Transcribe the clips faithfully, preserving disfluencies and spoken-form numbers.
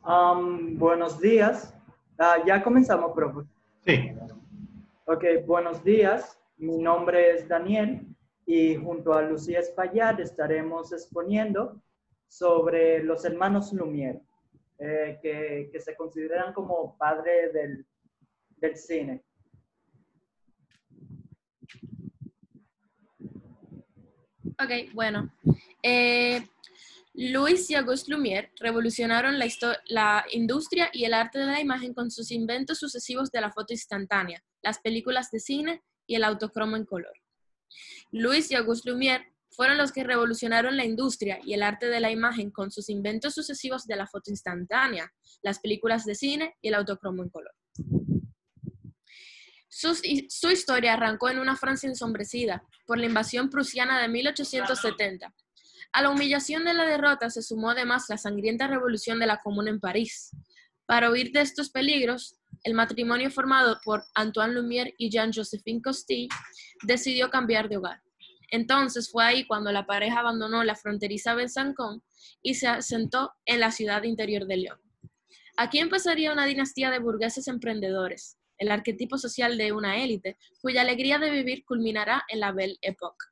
Um, buenos días. Ah, ya comenzamos, profe. Sí. Ok, buenos días. Mi nombre es Daniel y junto a Lucía Espaillat estaremos exponiendo sobre los hermanos Lumière, eh, que, que se consideran como padre del, del cine. Ok, bueno. Eh, Louis y Auguste Lumière revolucionaron la, la industria y el arte de la imagen con sus inventos sucesivos de la foto instantánea, las películas de cine y el autocromo en color. Louis y Auguste Lumière fueron los que revolucionaron la industria y el arte de la imagen con sus inventos sucesivos de la foto instantánea, las películas de cine y el autocromo en color. Su, su historia arrancó en una Francia ensombrecida por la invasión prusiana de mil ochocientos setenta. A la humillación de la derrota se sumó además la sangrienta revolución de la Comuna en París. Para huir de estos peligros, el matrimonio formado por Antoine Lumière y Jean-Joséphine Costil decidió cambiar de hogar. Entonces fue ahí cuando la pareja abandonó la fronteriza Besançon y se asentó en la ciudad interior de Lyon. Aquí empezaría una dinastía de burgueses emprendedores, el arquetipo social de una élite, cuya alegría de vivir culminará en la Belle Époque.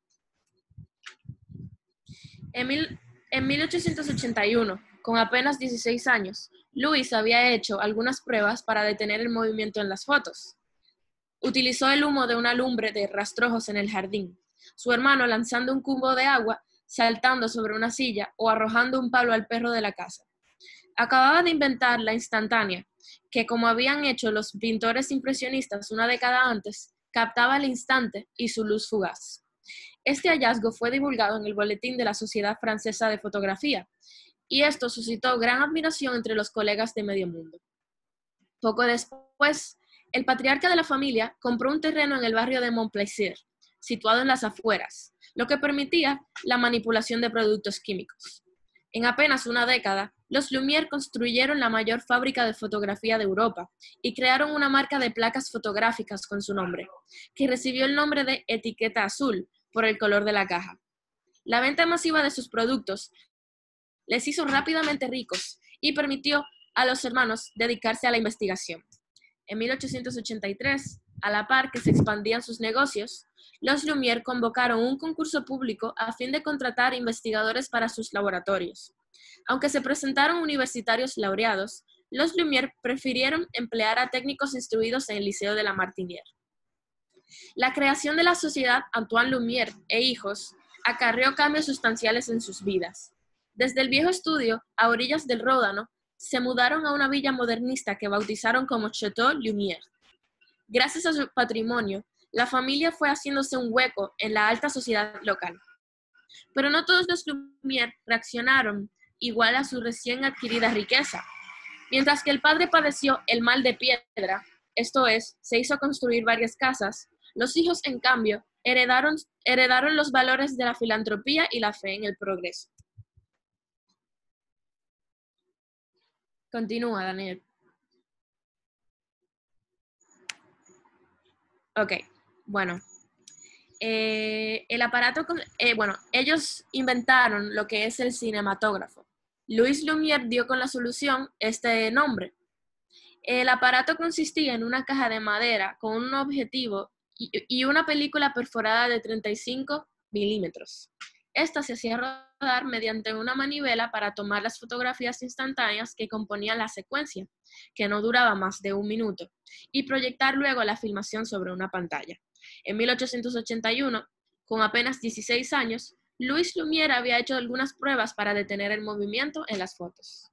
En, mil, en mil ochocientos ochenta y uno, con apenas dieciséis años, Louis había hecho algunas pruebas para detener el movimiento en las fotos. Utilizó el humo de una lumbre de rastrojos en el jardín, su hermano lanzando un cubo de agua, saltando sobre una silla o arrojando un palo al perro de la casa. Acababa de inventar la instantánea, que como habían hecho los pintores impresionistas una década antes, captaba el instante y su luz fugaz. Este hallazgo fue divulgado en el boletín de la Sociedad Francesa de Fotografía, y esto suscitó gran admiración entre los colegas de medio mundo. Poco después, el patriarca de la familia compró un terreno en el barrio de Montplaisir, situado en las afueras, lo que permitía la manipulación de productos químicos. En apenas una década, los Lumière construyeron la mayor fábrica de fotografía de Europa y crearon una marca de placas fotográficas con su nombre, que recibió el nombre de etiqueta azul por el color de la caja. La venta masiva de sus productos les hizo rápidamente ricos y permitió a los hermanos dedicarse a la investigación. En mil ochocientos ochenta y tres, a la par que se expandían sus negocios, los Lumière convocaron un concurso público a fin de contratar investigadores para sus laboratorios. Aunque se presentaron universitarios laureados, los Lumière prefirieron emplear a técnicos instruidos en el Liceo de la Martinière. La creación de la sociedad Antoine Lumière e hijos acarreó cambios sustanciales en sus vidas. Desde el viejo estudio, a orillas del Ródano, se mudaron a una villa modernista que bautizaron como Château Lumière. Gracias a su patrimonio, la familia fue haciéndose un hueco en la alta sociedad local. Pero no todos los Lumière reaccionaron igual a su recién adquirida riqueza. Mientras que el padre padeció el mal de piedra, esto es, se hizo construir varias casas, los hijos, en cambio, heredaron, heredaron los valores de la filantropía y la fe en el progreso. Continúa, Daniel. Ok, bueno. Eh, el aparato, eh, bueno, ellos inventaron lo que es el cinematógrafo. Louis Lumière dio con la solución este nombre. El aparato consistía en una caja de madera con un objetivo y, y una película perforada de treinta y cinco milímetros. Esta se hacía rodar mediante una manivela para tomar las fotografías instantáneas que componían la secuencia, que no duraba más de un minuto, y proyectar luego la filmación sobre una pantalla. En mil ochocientos ochenta y uno, con apenas dieciséis años, Louis Lumière había hecho algunas pruebas para detener el movimiento en las fotos.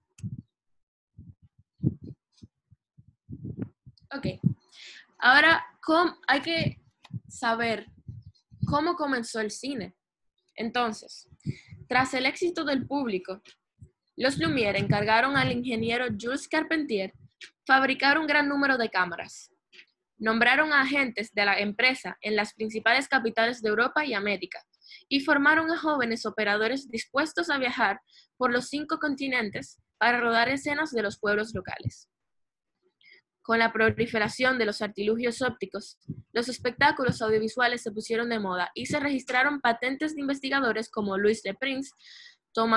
Ok, ahora ¿cómo? Hay que saber cómo comenzó el cine. Entonces, tras el éxito del público, los Lumière encargaron al ingeniero Jules Carpentier fabricar un gran número de cámaras. Nombraron a agentes de la empresa en las principales capitales de Europa y América y formaron a jóvenes operadores dispuestos a viajar por los cinco continentes para rodar escenas de los pueblos locales. Con la proliferación de los artilugios ópticos, los espectáculos audiovisuales se pusieron de moda y se registraron patentes de investigadores como Louis Le Prince, Thomas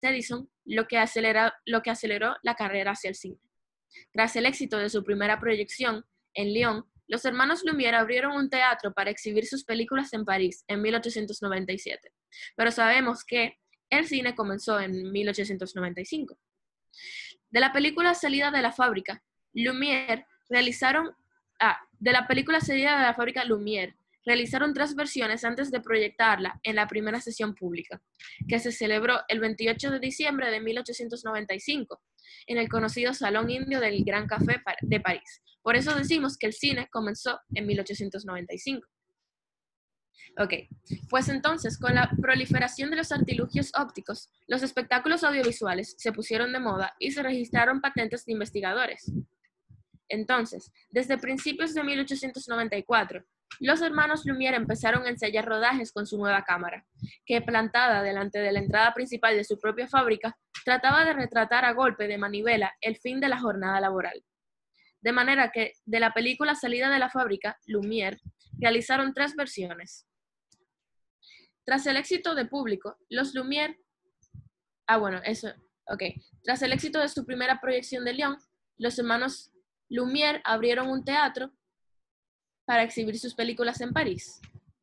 Edison, lo que, acelera, lo que aceleró la carrera hacia el cine. Tras el éxito de su primera proyección en Lyon, los hermanos Lumière abrieron un teatro para exhibir sus películas en París en mil ochocientos noventa y siete, pero sabemos que el cine comenzó en mil ochocientos noventa y cinco. De la película Salida de la fábrica, Lumière realizaron, ah, de la película Salida de la fábrica Lumière, realizaron tres versiones antes de proyectarla en la primera sesión pública, que se celebró el veintiocho de diciembre de mil ochocientos noventa y cinco, en el conocido Salón Indio del Gran Café de París. Por eso decimos que el cine comenzó en mil ochocientos noventa y cinco. Ok, pues entonces, con la proliferación de los artilugios ópticos, los espectáculos audiovisuales se pusieron de moda y se registraron patentes de investigadores. Entonces, desde principios de mil ochocientos noventa y cuatro, los hermanos Lumière empezaron a ensayar rodajes con su nueva cámara, que plantada delante de la entrada principal de su propia fábrica, trataba de retratar a golpe de manivela el fin de la jornada laboral. De manera que, de la película Salida de la fábrica, Lumière realizaron tres versiones. Tras el éxito de público, los Lumière, ah bueno, eso, ok, tras el éxito de su primera proyección de Lyon, los hermanos Lumière abrieron un teatro para exhibir sus películas en París.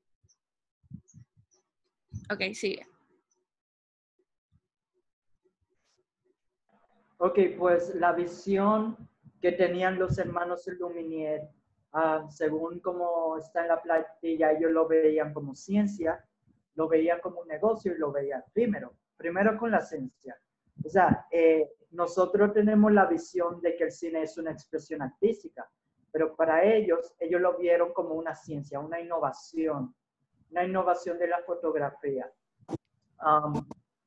Ok, sigue. Ok, pues la visión que tenían los hermanos Lumière, uh, según como está en la plantilla, ellos lo veían como ciencia, lo veían como un negocio y lo veían primero, primero con la ciencia. O sea, eh, nosotros tenemos la visión de que el cine es una expresión artística, pero para ellos, ellos lo vieron como una ciencia, una innovación, una innovación de la fotografía. Um,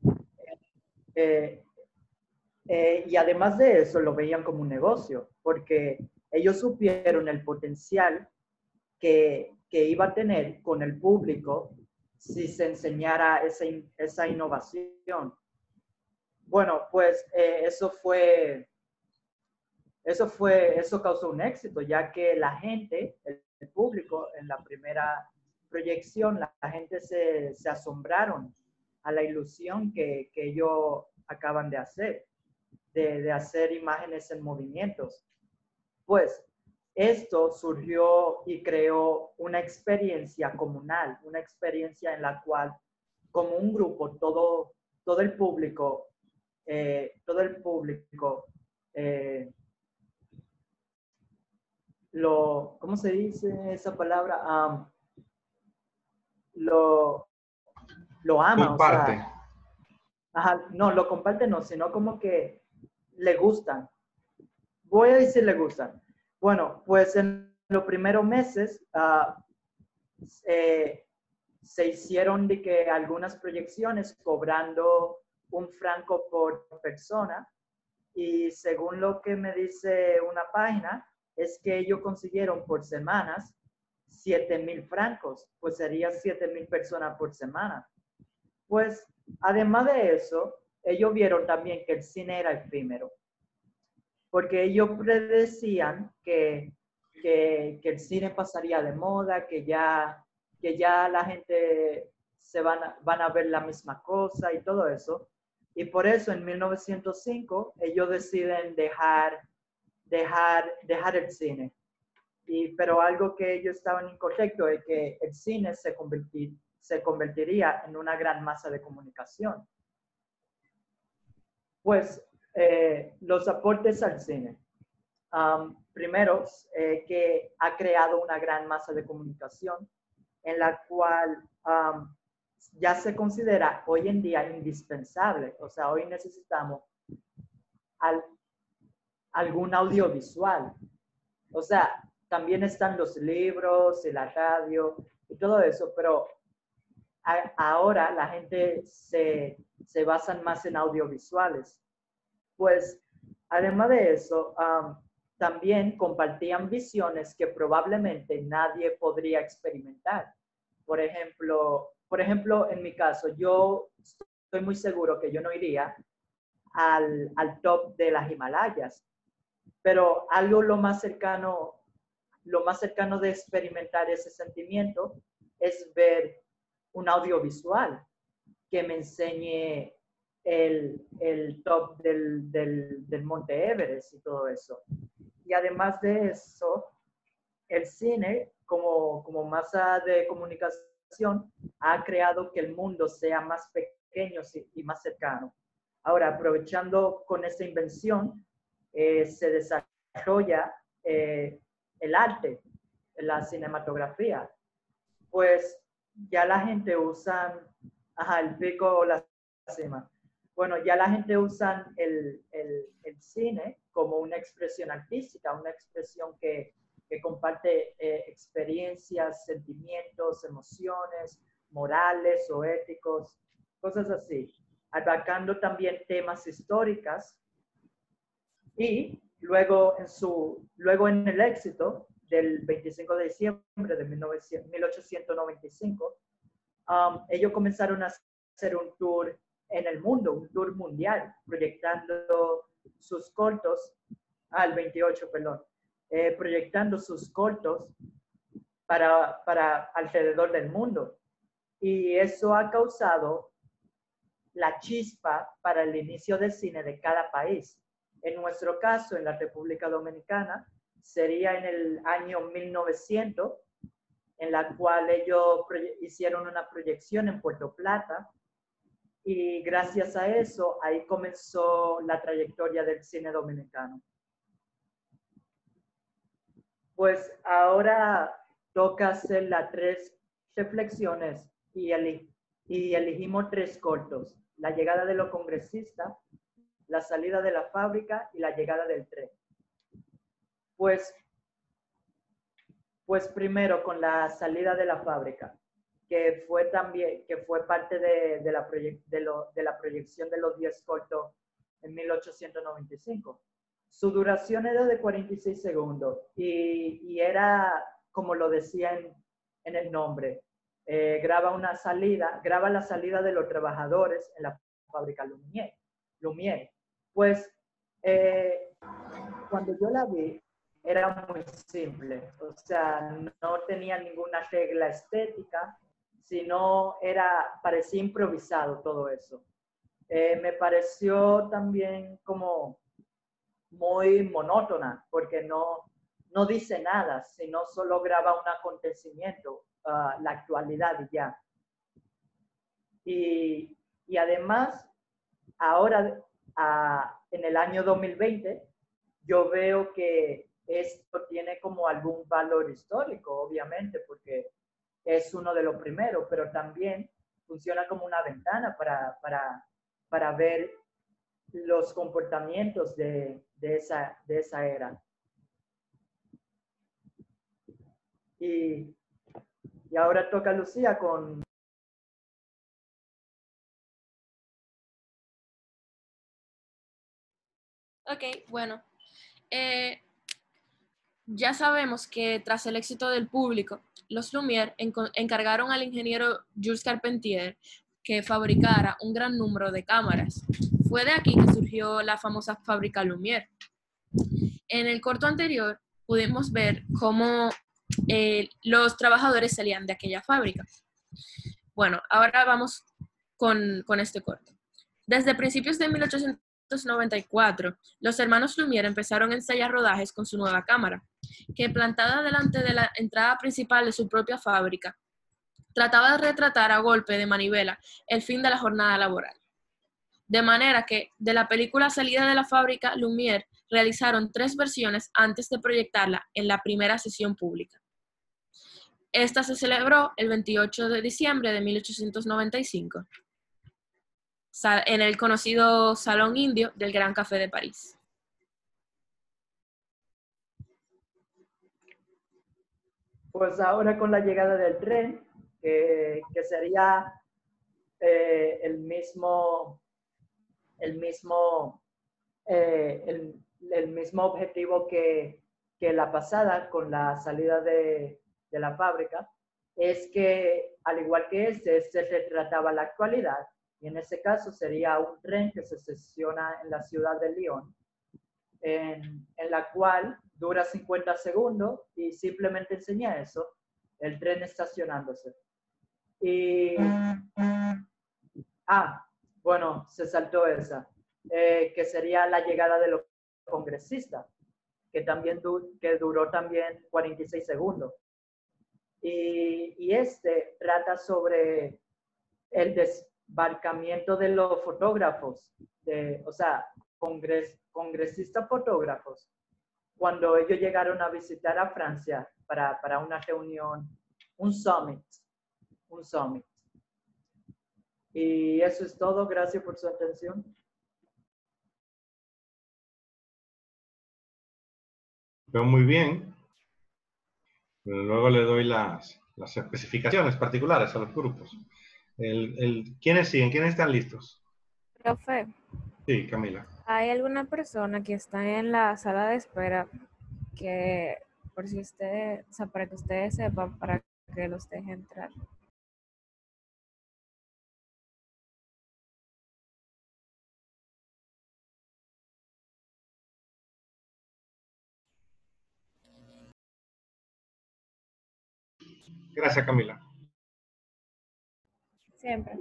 eh, eh, y además de eso, lo veían como un negocio, porque ellos supieron el potencial que, que iba a tener con el público si se enseñara esa, esa innovación. Bueno, pues eh, eso fue, eso fue, eso causó un éxito, ya que la gente, el, el público, en la primera proyección, la, la gente se, se asombraron a la ilusión que, que ellos acaban de hacer, de, de hacer imágenes en movimientos. Pues esto surgió y creó una experiencia comunal, una experiencia en la cual, como un grupo, todo, todo el público, eh, todo el público, eh, lo, ¿cómo se dice esa palabra? Um, lo, lo ama, comparte. O sea, ajá, no, lo comparte no, sino como que le gustan. Voy a decir le gustan. Bueno, pues en los primeros meses uh, eh, se hicieron de que algunas proyecciones cobrando un franco por persona, y según lo que me dice una página, es que ellos consiguieron por semanas siete mil francos, pues sería siete mil personas por semana. Pues además de eso, ellos vieron también que el cine era efímero, porque ellos predecían que, que, que el cine pasaría de moda, que ya, que ya la gente se van a, van a ver la misma cosa y todo eso. Y por eso en mil novecientos cinco ellos deciden dejar, dejar, dejar el cine. Y, pero algo que ellos estaban incorrecto es que el cine se, convertir, se convertiría en una gran masa de comunicación. Pues eh, los aportes al cine. Um, primero, eh, que ha creado una gran masa de comunicación en la cual um, ya se considera hoy en día indispensable. O sea, hoy necesitamos al, algún audiovisual. O sea, también están los libros y la radio y todo eso, pero a, ahora la gente se, se basa más en audiovisuales. Pues, además de eso, um, también compartían visiones que probablemente nadie podría experimentar. Por ejemplo, por ejemplo, en mi caso, yo estoy muy seguro que yo no iría al, al top de las Himalayas, pero algo lo más cercano, lo más cercano de experimentar ese sentimiento es ver un audiovisual que me enseñe el, el top del, del, del Monte Everest y todo eso. Y además de eso, el cine, como, como masa de comunicación, ha creado que el mundo sea más pequeño y más cercano. Ahora, aprovechando con esta invención, eh, se desarrolla eh, el arte, la cinematografía. Pues ya la gente usa, ajá, el pico o la cima. Bueno, ya la gente usa el, el, el cine como una expresión artística, una expresión que, que comparte eh, experiencias, sentimientos, emociones, morales o éticos, cosas así, abarcando también temas históricos y luego en, su, luego en el éxito del veinticinco de diciembre de mil ochocientos noventa y cinco, um, ellos comenzaron a hacer un tour en el mundo, un tour mundial, proyectando sus cortos, al ah, veintiocho, perdón, eh, proyectando sus cortos para, para alrededor del mundo. Y eso ha causado la chispa para el inicio del cine de cada país. En nuestro caso, en la República Dominicana, sería en el año mil novecientos, en la cual ellos hicieron una proyección en Puerto Plata, y gracias a eso, ahí comenzó la trayectoria del cine dominicano. Pues ahora toca hacer las tres reflexiones y, el, y elegimos tres cortos: la llegada de los congresistas, la salida de la fábrica y la llegada del tren. Pues, pues primero con la salida de la fábrica, que fue también, que fue parte de, de, la, de, lo, de la proyección de los diez cortos en mil ochocientos noventa y cinco. Su duración era de cuarenta y seis segundos y, y era, como lo decía en, en el nombre, eh, graba una salida, graba la salida de los trabajadores en la fábrica Lumière. Lumière. Pues eh, cuando yo la vi, era muy simple, o sea, no tenía ninguna regla estética, sino era, parecía improvisado todo eso. Eh, me pareció también como muy monótona, porque no, no dice nada, sino solo graba un acontecimiento, uh, la actualidad y ya. Y, y además, ahora, uh, en el año dos mil veinte, yo veo que esto tiene como algún valor histórico, obviamente, porque es uno de los primeros, pero también funciona como una ventana para, para, para ver los comportamientos de, de, esa, de esa era. Y, y ahora toca Lucía con... Ok, bueno. Eh, ya sabemos que tras el éxito del público, los Lumière encargaron al ingeniero Jules Carpentier que fabricara un gran número de cámaras. Fue de aquí que surgió la famosa fábrica Lumière. En el corto anterior pudimos ver cómo eh, los trabajadores salían de aquella fábrica. Bueno, ahora vamos con, con este corto. Desde principios de mil ochocientos noventa y cuatro, los hermanos Lumière empezaron a ensayar rodajes con su nueva cámara, que plantada delante de la entrada principal de su propia fábrica, trataba de retratar a golpe de manivela el fin de la jornada laboral. De manera que, de la película Salida de la fábrica, Lumière realizaron tres versiones antes de proyectarla en la primera sesión pública. Esta se celebró el veintiocho de diciembre de mil ochocientos noventa y cinco. En el conocido Salón Indio del Gran Café de París. Pues ahora con la llegada del tren, eh, que sería eh, el mismo, el mismo, eh, el, el mismo objetivo que, que la pasada con la salida de, de la fábrica, es que al igual que este, se retrataba la actualidad. Y en ese caso sería un tren que se estaciona en la ciudad de Lyon, en, en la cual dura cincuenta segundos y simplemente enseña eso, el tren estacionándose. Y, ah, bueno, se saltó esa, eh, que sería la llegada de los congresistas, que también du que duró también cuarenta y seis segundos. Y, y este trata sobre el desbarcamiento de los fotógrafos, de, o sea, congres, congresistas fotógrafos, cuando ellos llegaron a visitar a Francia para, para una reunión, un summit, un summit. Y eso es todo. Gracias por su atención. Veo muy bien. Pero luego le doy las, las especificaciones particulares a los grupos. El, el, ¿Quiénes siguen? ¿Quiénes están listos? Profe, Sí, Camila. ¿hay alguna persona que está en la sala de espera que, por si usted, o sea, para que ustedes sepan, para que los deje entrar? Gracias, Camila. Siempre.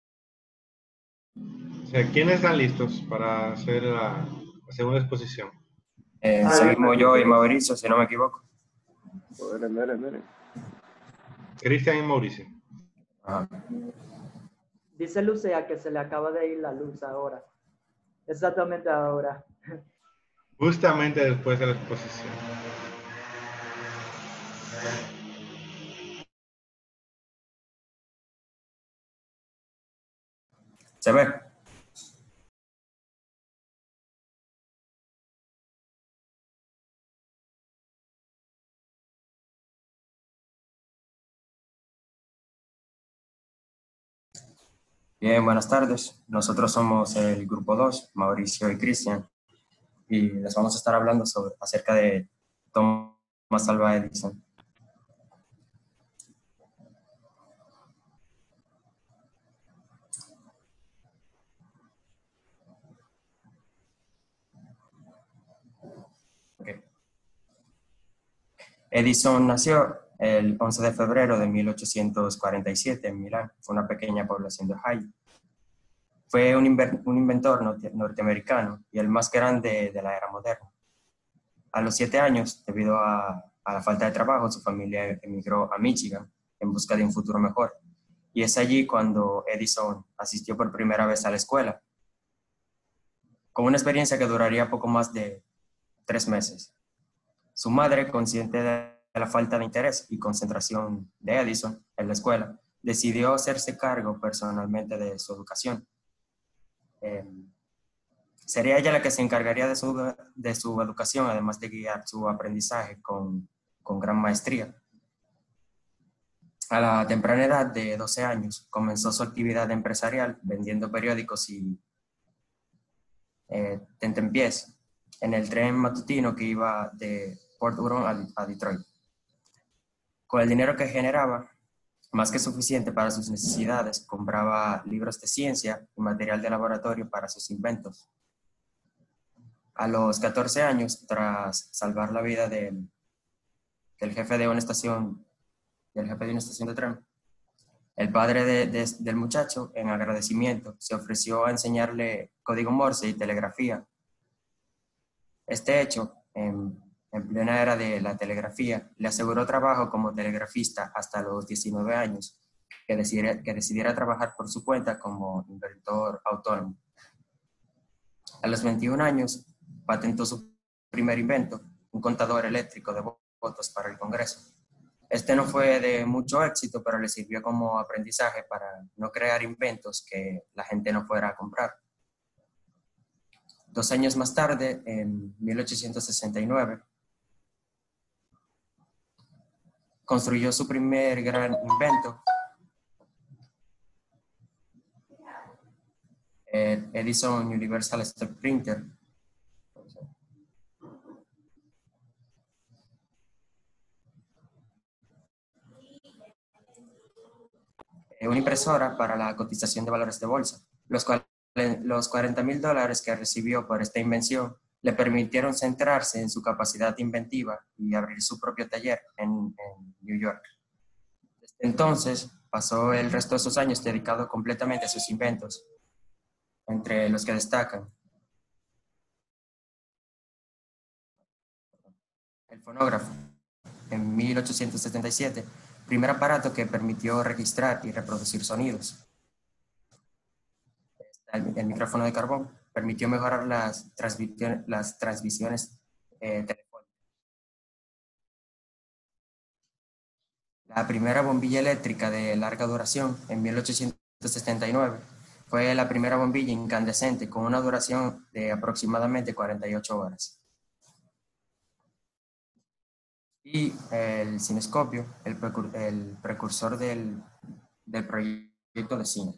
O sea, ¿quiénes están listos para hacer la, la segunda exposición? Eh, Ah, seguimos yo y ¿sí? Mauricio, si no me equivoco. Miren, miren, miren. Cristian y Mauricio. Ajá. Dice Lucía que se le acaba de ir la luz ahora. Exactamente ahora. Justamente después de la exposición. ¿Se ve? Bien, buenas tardes. Nosotros somos el grupo dos, Mauricio y Cristian, y les vamos a estar hablando sobre, acerca de Thomas Alva Edison. Okay. Edison nació el once de febrero de mil ochocientos cuarenta y siete en Milán, una pequeña población de Ohio. Fue un, un inventor norteamericano y el más grande de la era moderna. A los siete años, debido a, a la falta de trabajo, su familia emigró a Michigan en busca de un futuro mejor. Y es allí cuando Edison asistió por primera vez a la escuela, con una experiencia que duraría poco más de tres meses. Su madre, consciente de la falta de interés y concentración de Edison en la escuela, decidió hacerse cargo personalmente de su educación. Eh, sería ella la que se encargaría de su, de su educación, además de guiar su aprendizaje con, con gran maestría. A la temprana edad de doce años, comenzó su actividad empresarial vendiendo periódicos y eh, tentempiés en el tren matutino que iba de Port Huron a, a Detroit. Con el dinero que generaba, más que suficiente para sus necesidades, compraba libros de ciencia y material de laboratorio para sus inventos. A los catorce años, tras salvar la vida del, del jefe de una estación, del jefe de una estación de tren, el padre de, de, del muchacho, en agradecimiento, se ofreció a enseñarle código Morse y telegrafía. Este hecho, en, en plena era de la telegrafía, le aseguró trabajo como telegrafista hasta los diecinueve años, que decidiera, que decidiera trabajar por su cuenta como inventor autónomo. A los veintiún años, patentó su primer invento, un contador eléctrico de votos para el Congreso. Este no fue de mucho éxito, pero le sirvió como aprendizaje para no crear inventos que la gente no fuera a comprar. Dos años más tarde, en mil ochocientos sesenta y nueve, construyó su primer gran invento, el Edison Universal Step Printer. Una impresora para la cotización de valores de bolsa, los cuales los cuarenta mil dólares que recibió por esta invención le permitieron centrarse en su capacidad inventiva y abrir su propio taller en, en New York. Desde entonces pasó el resto de sus años dedicado completamente a sus inventos entre los que destacan el fonógrafo, en mil ochocientos setenta y siete, primer aparato que permitió registrar y reproducir sonidos. El, el micrófono de carbón permitió mejorar las transmisiones, las transmisiones eh, telefónicas. La primera bombilla eléctrica de larga duración, en mil ochocientos setenta y nueve, fue la primera bombilla incandescente con una duración de aproximadamente cuarenta y ocho horas. Y el cinescopio, el, precur el precursor del, del proyecto de cine.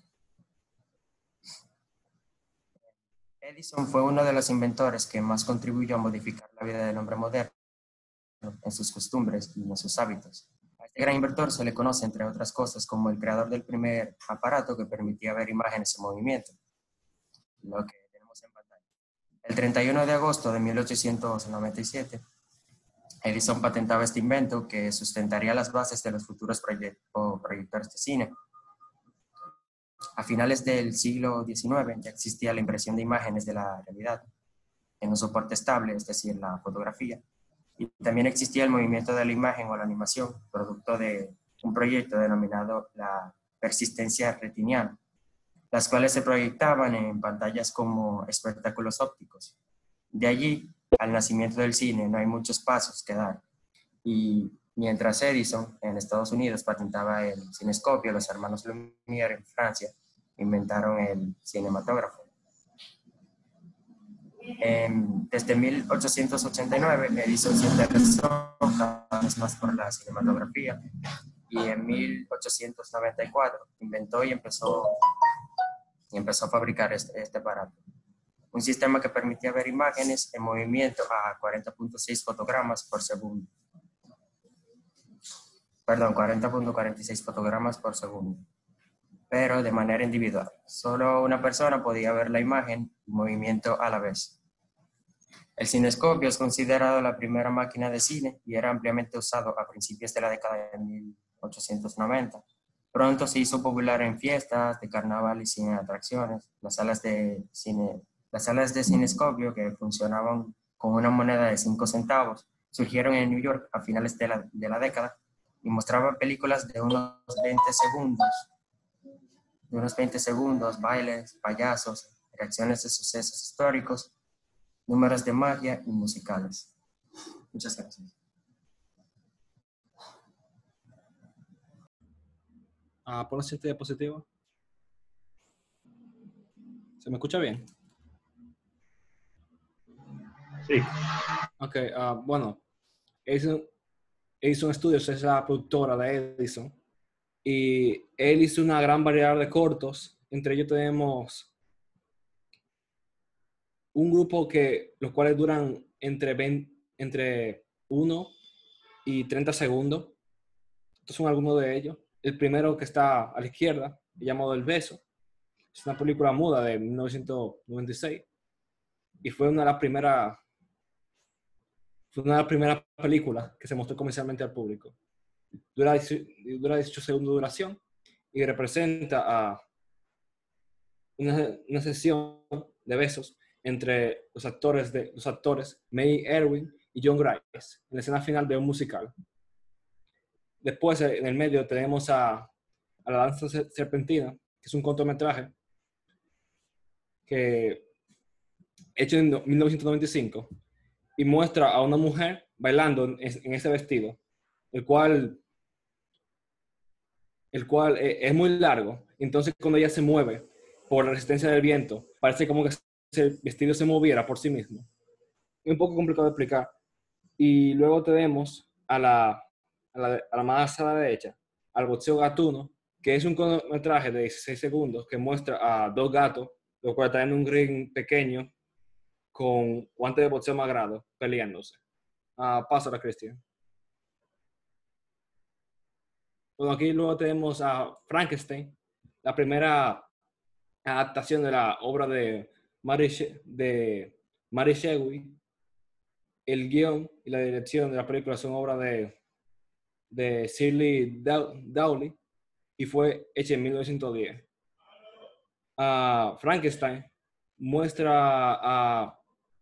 Edison fue uno de los inventores que más contribuyó a modificar la vida del hombre moderno en sus costumbres y en sus hábitos. A este gran inventor se le conoce, entre otras cosas, como el creador del primer aparato que permitía ver imágenes en movimiento, lo que tenemos en pantalla. El treinta y uno de agosto de mil ochocientos noventa y siete, Edison patentaba este invento que sustentaría las bases de los futuros proyect proyectores de cine. A finales del siglo diecinueve ya existía la impresión de imágenes de la realidad en un soporte estable, es decir, la fotografía. Y también existía el movimiento de la imagen o la animación, producto de un proyecto denominado la persistencia retiniana, las cuales se proyectaban en pantallas como espectáculos ópticos. De allí al nacimiento del cine no hay muchos pasos que dar. Y mientras Edison en Estados Unidos patentaba el cinescopio, los hermanos Lumière en Francia inventaron el cinematógrafo. En, desde mil ochocientos ochenta y nueve, Edison se interesó cada vez más por la cinematografía y en mil ochocientos noventa y cuatro inventó y empezó, y empezó a fabricar este, este aparato. Un sistema que permitía ver imágenes en movimiento a cuarenta punto seis fotogramas por segundo. Perdón, cuarenta punto cuarenta y seis fotogramas por segundo, pero de manera individual. Solo una persona podía ver la imagen en movimiento a la vez. El cinescopio es considerado la primera máquina de cine y era ampliamente usado a principios de la década de mil ochocientos noventa. Pronto se hizo popular en fiestas de carnaval y cine atracciones. Las salas de cine, las salas de cinescopio, que funcionaban con una moneda de cinco centavos, surgieron en New York a finales de la, de la década y mostraban películas de unos veinte segundos, de unos veinte segundos, bailes, payasos, reacciones de sucesos históricos, números de magia y musicales. Muchas gracias. Ah, por la siguiente diapositiva. ¿Se me escucha bien? Sí. Ok, uh, bueno, Edison, Edison Studios es la productora de Edison y él hizo una gran variedad de cortos. Entre ellos tenemos un grupo que los cuales duran entre, veinte, entre uno y treinta segundos. Estos son algunos de ellos. El primero, que está a la izquierda, llamado El Beso, es una película muda de mil novecientos noventa y seis y fue una de las primeras fue una de las primeras películas que se mostró comercialmente al público. Dura, dura dieciocho segundos de duración y representa a una, una sesión de besos entre los actores, de, los actores May Irwin y John Grice en la escena final de un musical. Después, en el medio, tenemos a, a La Danza Serpentina, que es un cortometraje que hecho en mil novecientos noventa y cinco y muestra a una mujer bailando en, en ese vestido, el cual, el cual es muy largo. Entonces, cuando ella se mueve por la resistencia del viento, parece como que el vestido se moviera por sí mismo. Es un poco complicado de explicar. Y luego tenemos a la, a la, a la más a la derecha, al boxeo gatuno, que es un cortometraje de dieciséis segundos que muestra a dos gatos, los cuales están en un ring pequeño con guantes de boxeo magrado, peleándose. Uh, Pásala, Cristian. Bueno, aquí luego tenemos a Frankenstein, la primera adaptación de la obra de Mary, de Mary Shelley. El guión y la dirección de la película son obra de, de Shirley Dawley y fue hecha en mil novecientos diez. Uh, Frankenstein muestra a...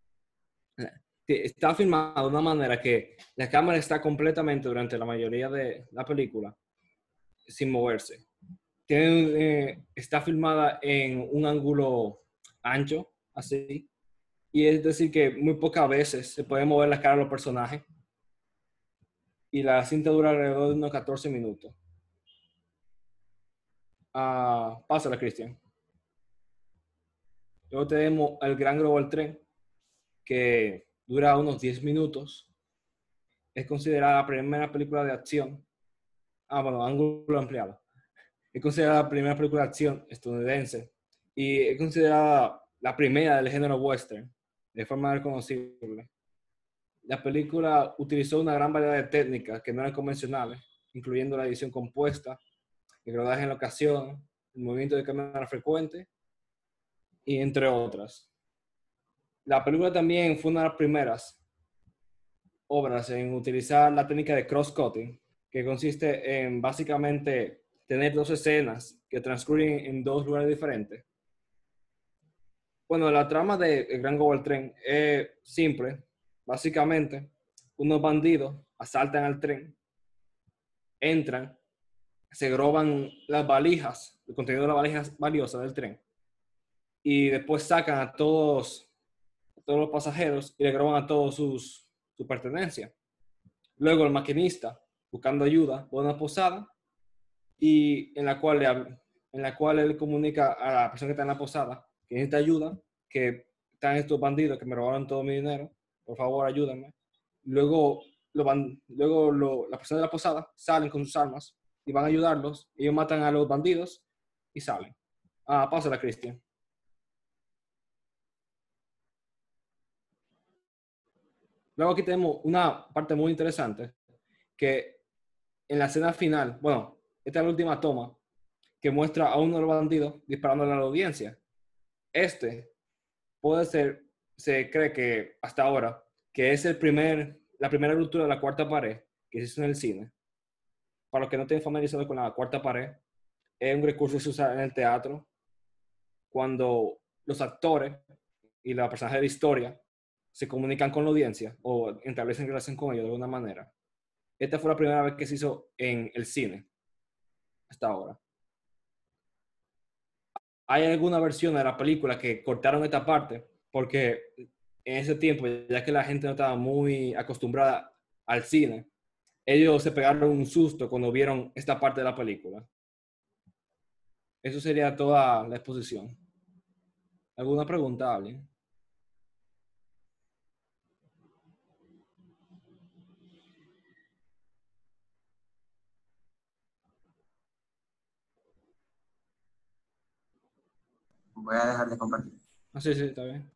Está filmado de una manera que la cámara está completamente durante la mayoría de la película sin moverse. Tiene, eh, está filmada en un ángulo ancho, así, y es decir que muy pocas veces se puede mover la cara de los personajes. Y la cinta dura alrededor de unos catorce minutos. Uh, pásala, Cristian. Luego tenemos El Gran Global Tren, que dura unos diez minutos. Es considerada la primera película de acción. Ah, bueno, ángulo ampliado. Es considerada la primera película de acción estadounidense. Y es considerada la primera del género western, de forma reconocible. La película utilizó una gran variedad de técnicas que no eran convencionales, incluyendo la edición compuesta, el rodaje en locación, el movimiento de cámara frecuente, y entre otras. La película también fue una de las primeras obras en utilizar la técnica de cross-cutting, que consiste en básicamente tener dos escenas que transcurren en dos lugares diferentes. Bueno, la trama de El Gran Global Tren es simple. Básicamente, unos bandidos asaltan al tren, entran, se roban las valijas, el contenido de las valijas valiosas del tren, y después sacan a todos, a todos los pasajeros y le roban a todos sus, sus pertenencias. Luego el maquinista, buscando ayuda, va a una posada y en la cual, le, en la cual él comunica a la persona que está en la posada que necesita ayuda, que están estos bandidos que me robaron todo mi dinero, por favor ayúdenme. Luego, lo van, luego lo, las personas de la posada salen con sus armas y van a ayudarlos. Ellos matan a los bandidos y salen. Ah, pásala, Cristian. Luego aquí tenemos una parte muy interesante, que en la escena final, bueno, esta es la última toma, que muestra a uno de los bandidos disparándole a la audiencia. Este puede ser, se cree que hasta ahora, que es el primer, la primera ruptura de la cuarta pared que se hizo en el cine. Para los que no estén familiarizados con la cuarta pared, es un recurso que se usa en el teatro cuando los actores y la personaje de historia se comunican con la audiencia o establecen relación con ellos de alguna manera. Esta fue la primera vez que se hizo en el cine hasta ahora. Hay alguna versión de la película que cortaron esta parte porque en ese tiempo, ya que la gente no estaba muy acostumbrada al cine, ellos se pegaron un susto cuando vieron esta parte de la película. Eso sería toda la exposición. ¿Alguna pregunta, alguien? Voy a dejar de compartir. Ah, sí, sí, está bien.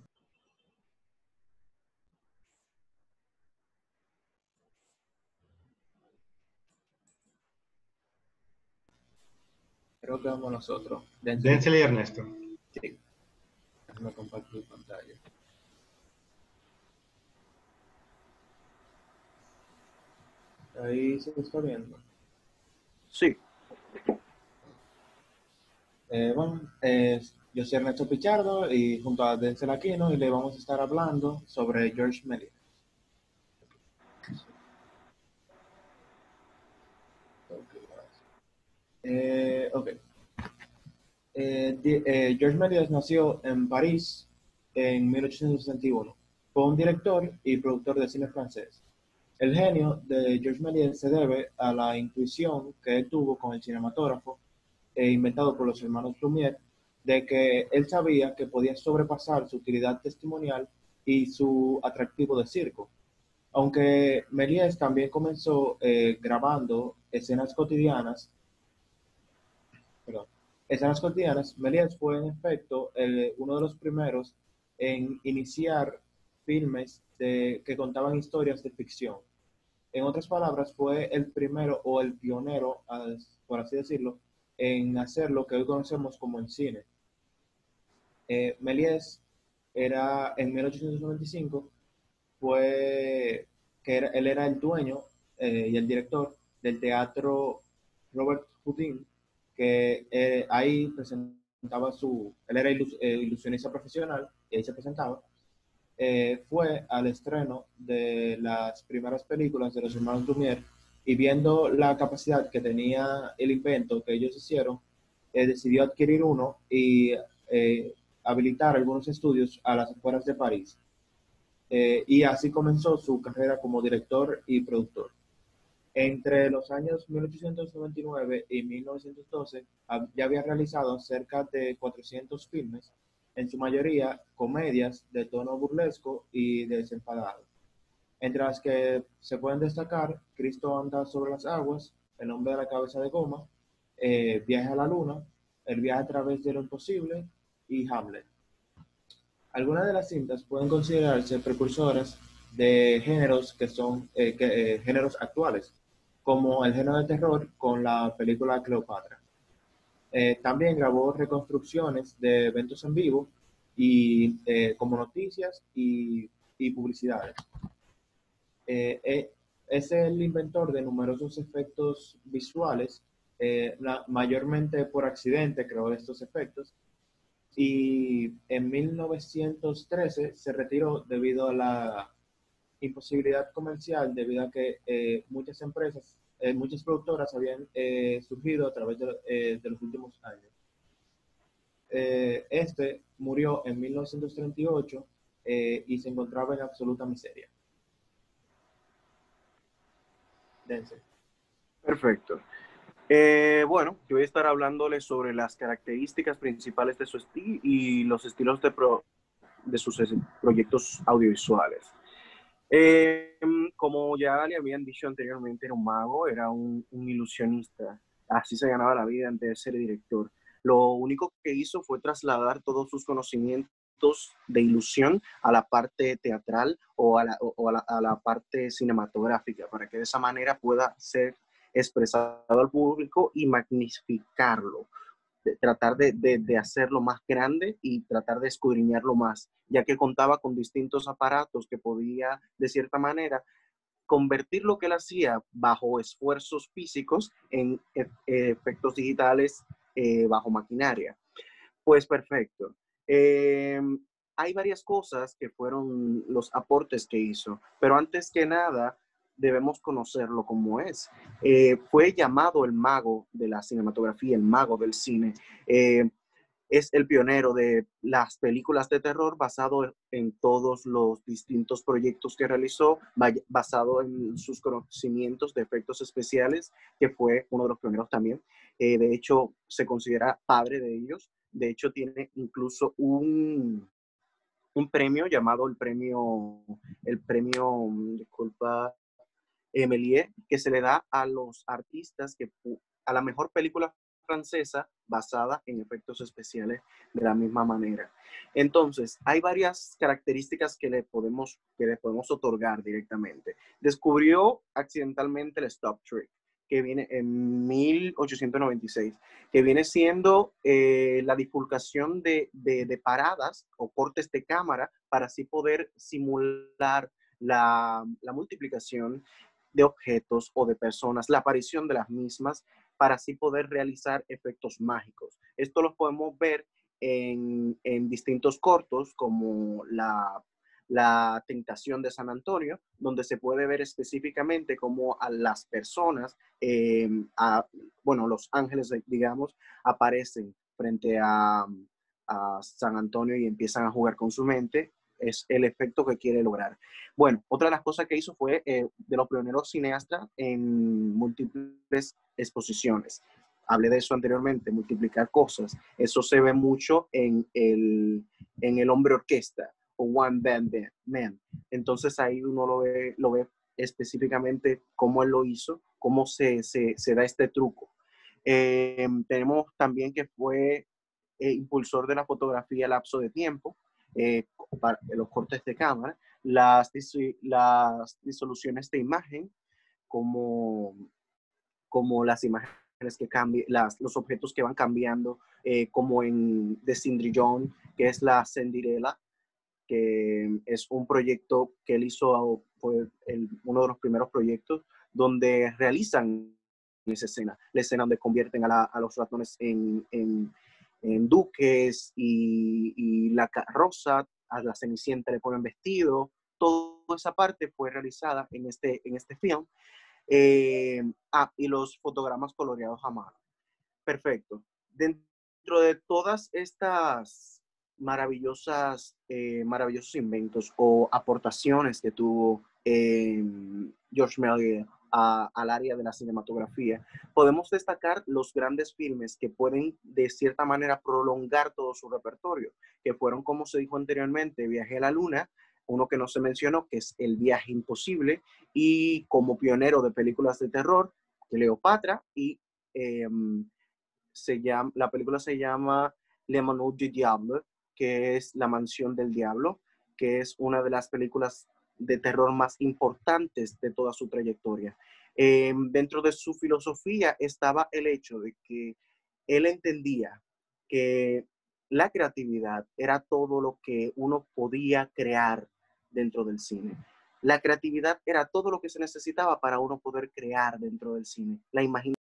Creo que vamos nosotros. Denzel y Ernesto. Sí. Déjame compartir pantalla. Ahí se está viendo. Sí. Eh, bueno, eh, yo soy Ernesto Pichardo y junto a Denzel Aquino y le vamos a estar hablando sobre George Méliès. Eh, ok. Eh, di- eh, George Méliès nació en París en mil ochocientos sesenta y uno. Fue un director y productor de cine francés. El genio de George Méliès se debe a la intuición que él tuvo con el cinematógrafo, eh, inventado por los hermanos Lumière, de que él sabía que podía sobrepasar su utilidad testimonial y su atractivo de circo. Aunque Méliès también comenzó eh, grabando escenas cotidianas, perdón, escenas cotidianas, Méliès fue en efecto el- uno de los primeros en iniciar filmes de- que contaban historias de ficción. En otras palabras, fue el primero o el pionero, as- por así decirlo, en hacer lo que hoy conocemos como el cine. Eh, Méliès era, en mil ochocientos noventa y cinco, fue que era- él era el dueño eh, y el director del teatro Robert Houdin, que eh, ahí presentó presentaba su, él era ilus, eh, ilusionista profesional, y ahí se presentaba, eh, fue al estreno de las primeras películas de los hermanos Lumière, y viendo la capacidad que tenía el invento que ellos hicieron, eh, decidió adquirir uno y eh, habilitar algunos estudios a las afueras de París. Eh, y así comenzó su carrera como director y productor. Entre los años mil ochocientos noventa y nueve y mil novecientos doce ya había realizado cerca de cuatrocientos filmes, en su mayoría comedias de tono burlesco y desenfadado, entre las que se pueden destacar Cristo anda sobre las aguas, El hombre de la cabeza de goma, eh, Viaje a la luna, El viaje a través de lo imposible y Hamlet. Algunas de las cintas pueden considerarse precursoras de géneros que son eh, que, eh, géneros actuales, como el género de terror con la película Cleopatra. Eh, también grabó reconstrucciones de eventos en vivo y eh, como noticias y, y publicidades. Eh, eh, es el inventor de numerosos efectos visuales, eh, la, mayormente por accidente creó estos efectos, y en mil novecientos trece se retiró debido a la imposibilidad comercial, debido a que eh, muchas empresas, eh, muchas productoras habían eh, surgido a través de, eh, de los últimos años. Eh, este murió en mil novecientos treinta y ocho eh, y se encontraba en absoluta miseria. Dense. Perfecto. Eh, bueno, yo voy a estar hablándoles sobre las características principales de su estilo y los estilos de, pro, de sus proyectos audiovisuales. Eh, como ya le habían dicho anteriormente, era un mago, era un, un ilusionista. Así se ganaba la vida antes de ser director. Lo único que hizo fue trasladar todos sus conocimientos de ilusión a la parte teatral o a la, o a la, a la parte cinematográfica, para que de esa manera pueda ser expresado al público y magnificarlo. De tratar de, de, de hacerlo más grande y tratar de escudriñarlo más, ya que contaba con distintos aparatos que podía, de cierta manera, convertir lo que él hacía bajo esfuerzos físicos en e efectos digitales eh, bajo maquinaria. Pues perfecto. Eh, hay varias cosas que fueron los aportes que hizo, pero antes que nada, debemos conocerlo como es. Eh, fue llamado el mago de la cinematografía, el mago del cine. Eh, es el pionero de las películas de terror, basado en todos los distintos proyectos que realizó, basado en sus conocimientos de efectos especiales, que fue uno de los pioneros también. Eh, de hecho, se considera padre de ellos. De hecho, tiene incluso un, un premio llamado el premio, el premio, disculpa, Méliès, que se le da a los artistas que a la mejor película francesa basada en efectos especiales de la misma manera. Entonces, hay varias características que le podemos, que le podemos otorgar directamente. Descubrió accidentalmente el stop trick, que viene en mil ochocientos noventa y seis, que viene siendo eh, la divulgación de, de, de paradas o cortes de cámara para así poder simular la, la multiplicación de objetos o de personas, la aparición de las mismas, para así poder realizar efectos mágicos. Esto los podemos ver en, en distintos cortos, como la, la Tentación de San Antonio, donde se puede ver específicamente cómo a las personas, eh, a, bueno, los ángeles, digamos, aparecen frente a, a San Antonio y empiezan a jugar con su mente. Es el efecto que quiere lograr. Bueno, otra de las cosas que hizo fue eh, de los pioneros cineastas en múltiples exposiciones. Hablé de eso anteriormente, multiplicar cosas. Eso se ve mucho en el, en el hombre orquesta o One Band Man. Entonces ahí uno lo ve, lo ve específicamente cómo él lo hizo, cómo se, se, se da este truco. Eh, tenemos también que fue eh, impulsor de la fotografía a lapso de tiempo, eh, para los cortes de cámara, las, las disoluciones de imagen, como, como las imágenes que cambian, las, los objetos que van cambiando, eh, como en The Cendrillon, que es la Cinderella, que es un proyecto que él hizo, fue el, uno de los primeros proyectos donde realizan esa escena, la escena donde convierten a, la, a los ratones en, en, en duques y, y la carroza, a la Cenicienta le ponen vestido, toda esa parte fue realizada en este, en este film. Eh, ah, y los fotogramas coloreados a mano. Perfecto. Dentro de todas estas maravillosas, eh, maravillosos inventos o aportaciones que tuvo eh, George Méliès a, al área de la cinematografía, podemos destacar los grandes filmes que pueden de cierta manera prolongar todo su repertorio, que fueron, como se dijo anteriormente, Viaje a la Luna, uno que no se mencionó, que es El Viaje Imposible, y como pionero de películas de terror, Cleopatra, y eh, se llama, la película se llama Le Manoir du Diable, que es La Mansión del Diablo, que es una de las películas de terror más importantes de toda su trayectoria. Eh, dentro de su filosofía estaba el hecho de que él entendía que la creatividad era todo lo que uno podía crear dentro del cine. La creatividad era todo lo que se necesitaba para uno poder crear dentro del cine. La imaginación